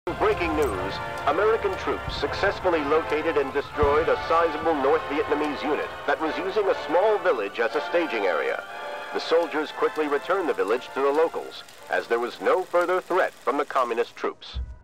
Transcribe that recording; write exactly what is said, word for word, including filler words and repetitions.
Breaking news, American troops successfully located and destroyed a sizable North Vietnamese unit that was using a small village as a staging area. The soldiers quickly returned the village to the locals, as there was no further threat from the communist troops.